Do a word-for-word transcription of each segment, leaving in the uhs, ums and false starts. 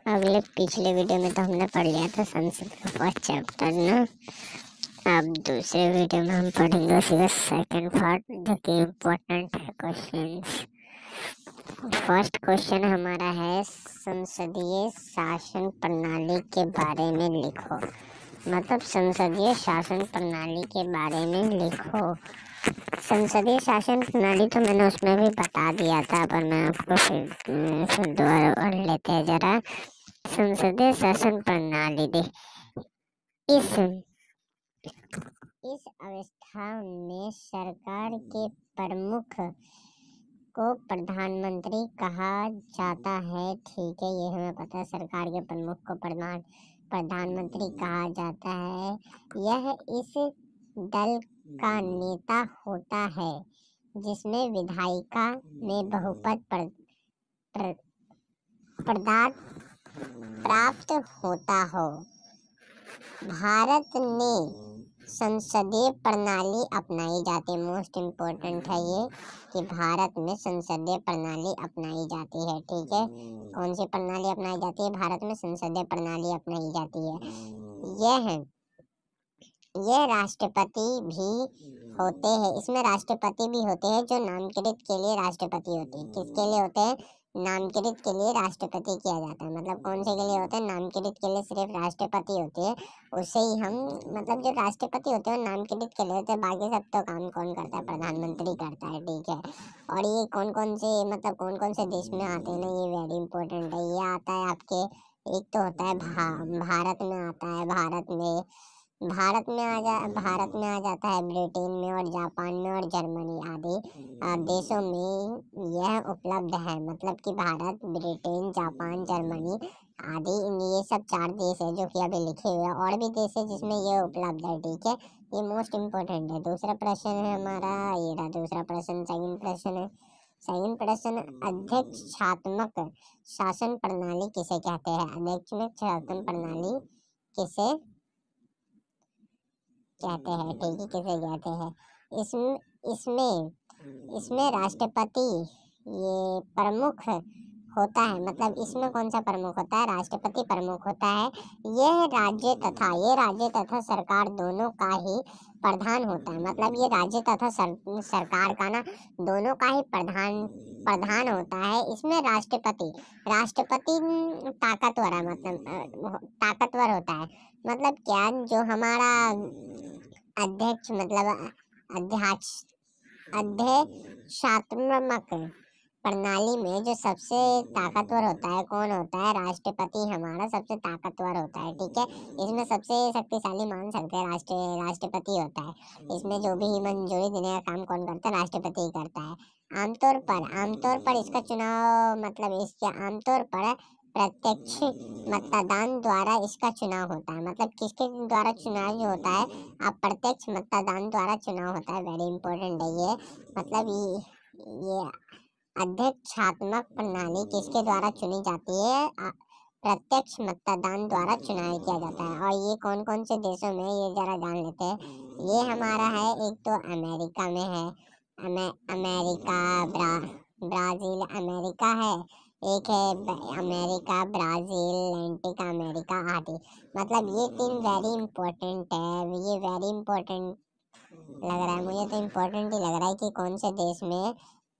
अगले पिछले वीडियो में तो हमने पढ़ लिया था संस्कृत का फर्स्ट चैप्टर ना। अब दूसरे वीडियो में हम पढ़ेंगे उसका सेकंड पार्ट जो कि इम्पोर्टेंट है क्वेश्चंस। फर्स्ट क्वेश्चन हमारा है संसदीय शासन प्रणाली के बारे में लिखो। मतलब संसदीय शासन प्रणाली के बारे में लिखो। संसदीय शासन प्रणाली तो मैंने उसमें भी बता दिया था, पर मैं आपको फिर फिर दोबारा पढ़ लेते हैं जरा। संसदीय शासन प्रणाली दे इस इस अवस्था में सरकार के प्रमुख को प्रधानमंत्री कहा जाता है। ठीक है, ये हमें पता है, सरकार के प्रमुख को प्रधान प्रधानमंत्री कहा जाता है। यह इस दल का नेता होता है जिसमें विधायिका में बहुमत प्र, प्र, प्रदात प्राप्त होता हो। भारत में संसदीय प्रणाली अपनाई जाती है। मोस्ट इम्पोर्टेंट है ये कि भारत में संसदीय प्रणाली अपनाई जाती है। ठीक है, कौन सी प्रणाली अपनाई जाती है? भारत में संसदीय प्रणाली अपनाई जाती है। यह यह राष्ट्रपति भी होते हैं। इसमें राष्ट्रपति भी होते हैं जो नामांकित के लिए राष्ट्रपति होते हैं। किसके लिए होते हैं? नामांकित के लिए राष्ट्रपति किया जाता है। मतलब कौन से के लिए होते हैं? नामांकित के लिए सिर्फ राष्ट्रपति होते हैं, उसे ही हम मतलब जो राष्ट्रपति होते हैं नामांकित के लिए होते हैं। बाकी सब तो काम कौन करता है? प्रधानमंत्री करता है। ठीक है, और ये कौन कौन से मतलब कौन कौन से देश में आते हैं ना, ये वेरी इंपॉर्टेंट है। ये आता है आपके, एक तो होता है भा, भारत में आता है। भारत में भारत में आ जा भारत में आ जाता है, ब्रिटेन में और जापान में और जर्मनी आदि देशों में यह उपलब्ध है। मतलब कि भारत, ब्रिटेन, जापान, जर्मनी आदि ये सब चार देश है जो कि अभी लिखे हुए हैं। और भी देश है जिसमें ये उपलब्ध है। ठीक है, ये मोस्ट इम्पोर्टेंट है। दूसरा प्रश्न है हमारा, ये रहा दूसरा प्रश्न। सेकंड प्रश्न है सेकंड प्रश्न अध्यक्षात्मक शासन प्रणाली किसे कहते हैं? अध्यक्षात्मक शासन प्रणाली किसे कहते हैं? ठीक है, किसे कहते हैं? इसमें इसमें इसमें राष्ट्रपति ये प्रमुख होता है। मतलब इसमें कौन सा प्रमुख होता है? राष्ट्रपति प्रमुख होता है। यह राज्य तथा ये राज्य तथा सरकार दोनों का ही प्रधान होता है। मतलब ये राज्य तथा सर, सरकार का ना दोनों का ही प्रधान प्रधान होता है। इसमें राष्ट्रपति राष्ट्रपति ताकतवर है, मतलब ताकतवर होता है। मतलब क्या, जो हमारा अध्यक्ष मतलब अध्यक्ष अध्यक्षात्मक प्रणाली में जो सबसे ताकतवर होता है कौन होता है? राष्ट्रपति हमारा सबसे ताकतवर होता है। ठीक है, इसमें सबसे शक्तिशाली मान सकते हैं राष्ट्र राष्ट्रपति होता है। इसमें जो भी मंजूरी देने का काम कौन करता है? राष्ट्रपति ही करता है। आमतौर पर आमतौर पर इसका चुनाव मतलब इसके आमतौर पर प्रत्यक्ष मतदान द्वारा इसका चुनाव होता है। मतलब किसके द्वारा चुनाव जो होता है? आप प्रत्यक्ष मतदान द्वारा चुनाव होता है। वेरी इंपॉर्टेंट है ये। मतलब ये ये अध्यक्षात्मक प्रणाली किसके द्वारा चुनी जाती है? प्रत्यक्ष मतदान द्वारा चुनाव किया जाता है। और ये कौन कौन से देशों में, ये जरा जान लेते हैं। ये हमारा है, एक तो अमेरिका में है, अमे, अमेरिका ब्रा, ब्राजील अमेरिका है, एक है अमेरिका, ब्राजील, लैटिन अमेरिका आदि। मतलब ये तीन वेरी इंपॉर्टेंट है। ये वेरी इंपॉर्टेंट लग रहा है मुझे, तो इम्पोर्टेंट ही लग रहा है कि कौन से देश में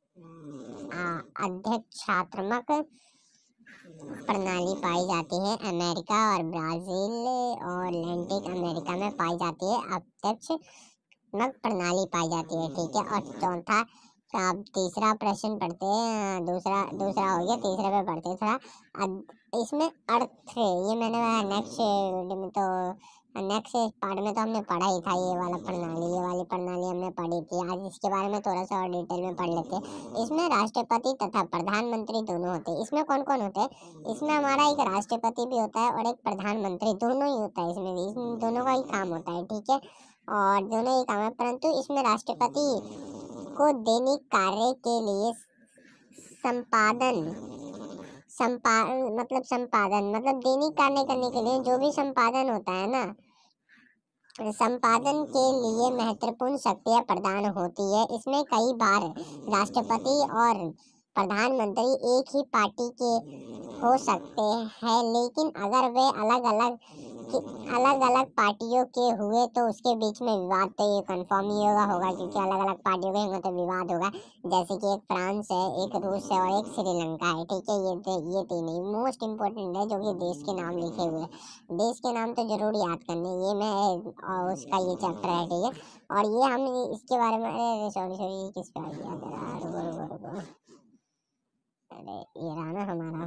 अध्यक्षात्मक प्रणाली पाई जाती है। अमेरिका और ब्राजील और लैटिन अमेरिका में पाई जाती है अध्यक्षात्मक प्रणाली पाई जाती है। ठीक है, और चौथा आप तीसरा प्रश्न पढ़ते हैं। दूसरा दूसरा हो गया, तीसरे पे पढ़ते हैं थोड़ा। इसमें अर्थ, ये मैंने नेक्स्ट में तो नेक्स्ट पार्ट में तो हमने पढ़ा ही था। ये वाला प्रणाली ये वाली प्रणाली हमने पढ़ी थी। आज इसके बारे में थोड़ा सा और डिटेल में पढ़ लेते हैं। इसमें राष्ट्रपति तथा प्रधानमंत्री दोनों होते हैं। इसमें कौन कौन होते हैं? इसमें हमारा एक राष्ट्रपति भी होता है और एक प्रधानमंत्री, दोनों ही होता है। इसमें भी इसमें दोनों का ही काम होता है। ठीक है, और दोनों ही काम है। परंतु इसमें राष्ट्रपति को दैनिक कार्य के लिए संपादन संपा मतलब संपादन मतलब दैनिक कार्य करने के लिए जो भी संपादन होता है ना, संपादन के लिए महत्वपूर्ण शक्तियां प्रदान होती है। इसमें कई बार राष्ट्रपति और प्रधानमंत्री एक ही पार्टी के हो सकते हैं, लेकिन अगर वे अलग अलग अलग अलग पार्टियों के हुए तो उसके बीच में विवाद तो ये कंफर्म ही होगा होगा क्योंकि अलग अलग पार्टियों के होंगे तो विवाद होगा। जैसे कि एक फ्रांस है, एक रूस है और एक श्रीलंका है, ठीक है। ये ये तीन ही मोस्ट इम्पोर्टेंट है जो कि देश के नाम लिखे हुए हैं। देश के नाम तो जरूर याद करने, ये मैं और उसका ये चैप्टर है, ठीक है। और ये हम इसके बारे में सॉरी सॉरी किस पे आ गया जरा रुको रुको रुको अरे ये रहा ना हमारा,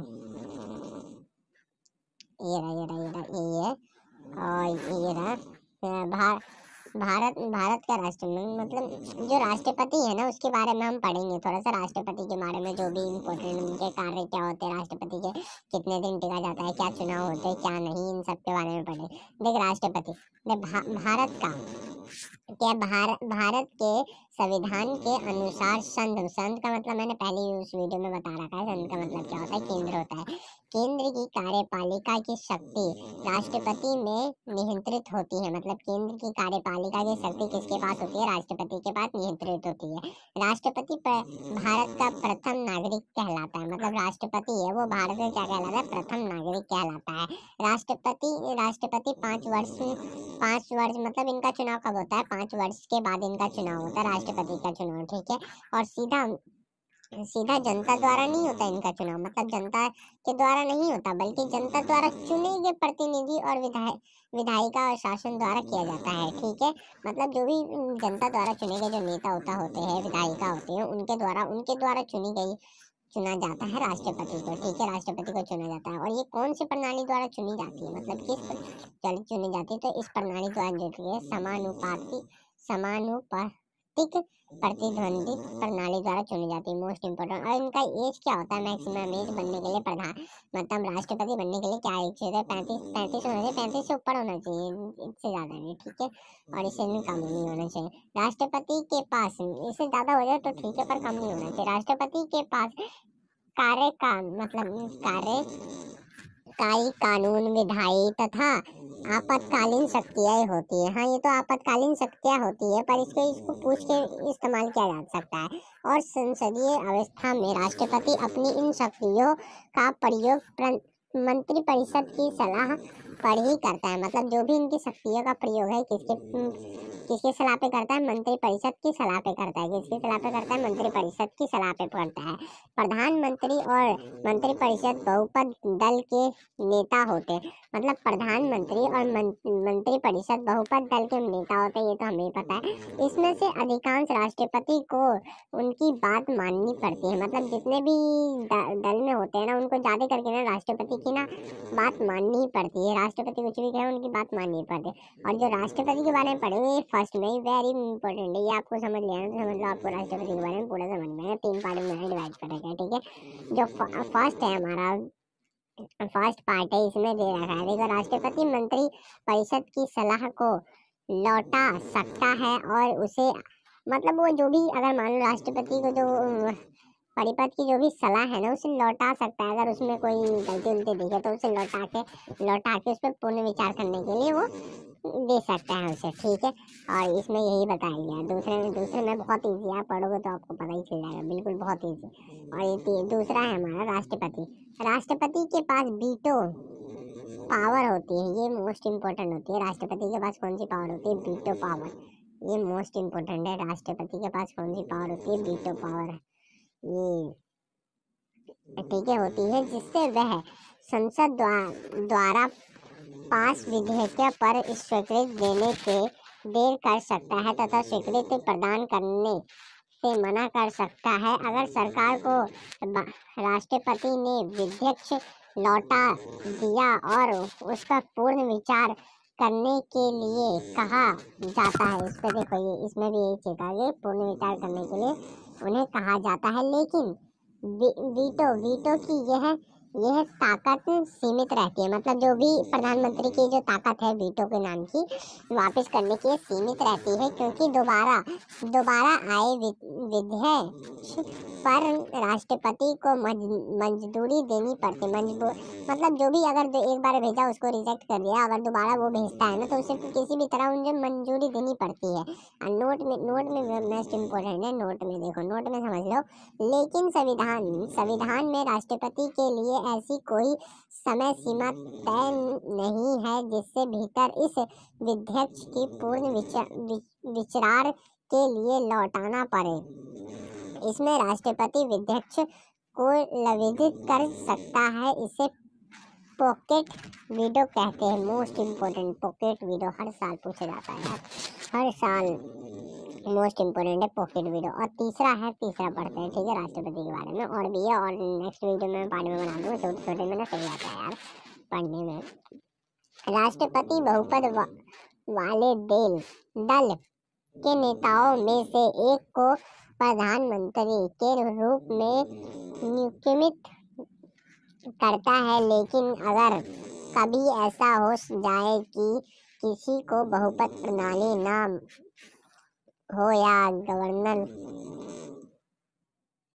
ये रहा ये रहा ये रहा ये है और ये रहा भार भारत भारत का राष्ट्र मतलब जो राष्ट्रपति है ना उसके बारे में हम पढ़ेंगे थोड़ा सा। राष्ट्रपति के बारे में जो भी इम्पोर्टेंट उनके कार्य क्या होते हैं, राष्ट्रपति के कितने दिन टिका जाता है, क्या चुनाव होते हैं क्या नहीं, इन सब के बारे में पढ़े। देख राष्ट्रपति देख भा, भारत का क्या भारत भारत के संविधान के अनुसार संघ, संघ का मतलब मैंने पहले ही उस वीडियो में बता रखा है। संघ का मतलब क्या होता है, केंद्र होता है। केंद्र की कार्यपालिका की शक्ति राष्ट्रपति में नियंत्रित होती है। मतलब केंद्र की कार्यपालिका की शक्ति किसके पास होती है, राष्ट्रपति के पास नियंत्रित होती है। राष्ट्रपति भारत का प्रथम नागरिक कहलाता है। मतलब राष्ट्रपति है वो भारत में क्या कहलाता है, प्रथम नागरिक कहलाता है। राष्ट्रपति राष्ट्रपति पाँच वर्ष पाँच वर्ष मतलब इनका चुनाव कब होता है, पाँच वर्ष के बाद इनका चुनाव होता है, राष्ट्रपति का चुनाव, ठीक है। और सीधा सीधा जनता द्वारा नहीं होता इनका चुनाव, मतलब जनता के द्वारा नहीं होता बल्कि जनता द्वारा चुने गए प्रतिनिधि और विधायक विधायिका और शासन द्वारा किया जाता है, ठीक है। मतलब जो भी जनता द्वारा चुने गए जो नेता होता होते हैं, विधायिका होते हैं, उनके द्वारा उनके द्वारा चुनी गई चुना जाता है राष्ट्रपति को, ठीक है। राष्ट्रपति को चुना जाता है। और ये कौन सी प्रणाली द्वारा चुनी जाती है, मतलब किस चुनी जाती है, तो इस प्रणाली द्वारा जो है समानुपातिक समानुपातिक प्रतिद्वंदी प्रणाली द्वारा चुनी जाती है, मोस्ट इम्पोर्टेंट। और इनका एज क्या होता है, मैक्सिमम एज बनने के लिए प्रधान मतलब राष्ट्रपति बनने के लिए क्या एज चाहिए, पैंतीस पैंतीस होना चाहिए, पैंतीस से ऊपर होना चाहिए, इससे ज्यादा नहीं, ठीक है। और इससे भी कम नहीं होना चाहिए। राष्ट्रपति के पास इससे ज्यादा हो जाए तो ठीक है पर कम नहीं होना चाहिए। राष्ट्रपति के पास कार्य का मतलब कार्य कारी कानून विधायी तथा आपातकालीन शक्तियाँ होती है। हाँ ये तो आपातकालीन शक्तियाँ होती है पर इसको इसको पूछ के इस्तेमाल किया जा सकता है। और संसदीय अवस्था में राष्ट्रपति अपनी इन शक्तियों का प्रयोग मंत्री परिषद की सलाह पर ही करता है। मतलब जो भी इनकी शक्तियों का प्रयोग है किसके किसके सलाह पे करता है, मंत्री परिषद की सलाह पे करता है। किसकी सलाह पे करता है, मंत्री परिषद की सलाह पे करता है। प्रधानमंत्री और मंत्री परिषद बहुपद दल के नेता होते हैं। मतलब प्रधानमंत्री और मंत्री परिषद बहुपद दल के नेता होते हैं, ये तो हमें पता है। इसमें से अधिकांश राष्ट्रपति को उनकी बात माननी पड़ती है। मतलब जितने भी दल में होते हैं ना उनको ज्यादा करके ना राष्ट्रपति की ना बात माननी पड़ती है। राष्ट्रपति कुछ भी कहे उनकी बात माननी पड़ती है। और जो राष्ट्रपति के बारे में पढ़ेंगे फर्स्ट में वेरी इंपॉर्टेंट है, ये आपको समझ लिया ना, समझ लो आपको राष्ट्रपति के बारे में पूरा समझ में है। तीन पार्ट में मैंने डिवाइड कर रखा है, ठीक है। जो फर्स्ट है हमारा फर्स्ट पार्ट है इसमें दे रखा है, देखो राष्ट्रपति मंत्री परिषद की सलाह को लौटा सकता है और उसे मतलब वो जो भी अगर मान लो राष्ट्रपति को जो परिपद की जो भी सलाह है ना उसे लौटा सकता है। अगर उसमें कोई गलती उलती दिखे तो उसे लौटा के लौटा के उस पर पुनः विचार करने के लिए वो दे सकता है उसे, ठीक है। और इसमें यही बताया गया। दूसरे में दूसरे में बहुत ईजी, आप पढ़ोगे तो आपको पता ही चल जाएगा, बिल्कुल बहुत ईजी। और ये दूसरा है हमारा राष्ट्रपति। राष्ट्रपति के पास वीटो पावर होती है, ये मोस्ट इम्पोर्टेंट होती है। राष्ट्रपति के पास कौन सी पावर होती है, वीटो पावर, ये मोस्ट इम्पोर्टेंट है। राष्ट्रपति के पास कौन सी पावर होती है, वीटो पावर, ये ठीक है होती है, जिससे वह संसद द्वारा पास विधेयक पर स्वीकृति देने के देर कर सकता है तथा स्वीकृति प्रदान करने से मना कर सकता है। अगर सरकार को राष्ट्रपति ने विधेयक लौटा दिया और उस पर पूर्ण विचार करने के लिए कहा जाता है, इस पर देखो ये इसमें भी यही चेता है, पूर्ण विचार करने के लिए उन्हें कहा जाता है। लेकिन वीटो वीटो की यह यह ताकत सीमित रहती है। मतलब जो भी प्रधानमंत्री की जो ताकत है वीटो के नाम की वापस करने की सीमित रहती है, क्योंकि दोबारा दोबारा आए विधेयक पर राष्ट्रपति को मंजूरी देनी पड़ती है। मतलब जो भी अगर एक बार भेजा उसको रिजेक्ट कर दिया, अगर दोबारा वो भेजता है ना तो उसे किसी भी तरह उन्हें मंजूरी देनी पड़ती है। और नोट में नोट में मोस्ट इम्पोर्टेंट है, नोट में देखो, नोट में समझ लो। लेकिन संविधान संविधान में राष्ट्रपति के लिए ऐसी कोई समय सीमा तय नहीं है जिससे भीतर इस विध्यक्ष की पूर्ण विचार, विचार के लिए लौटाना पड़े। इसमें राष्ट्रपति विध्यक्ष को लविदित कर सकता है। इसे पॉकेट वीडो कहते हैं। मोस्ट इम्पोर्टेंट पॉकेट वीडो हर साल पूछा जाता है, हर साल मोस्ट इम्पोर्टेंट है पॉकेट वीडो। और तीसरा है, तीसरा पढ़ते हैं, ठीक है, राष्ट्रपति के बारे में और भी है, और नेक्स्ट वीडियो में पार्ट में बना दूंगा, छोटे छोटे में ना सही आता है यार पढ़ने में। राष्ट्रपति बहुपद वा, वाले देल दल के नेताओं में से एक को प्रधानमंत्री के रूप में नियुक्त करता है, लेकिन अगर कभी ऐसा हो जाए कि किसी को बहुपद प्रणाली नाम हो या गवर्नर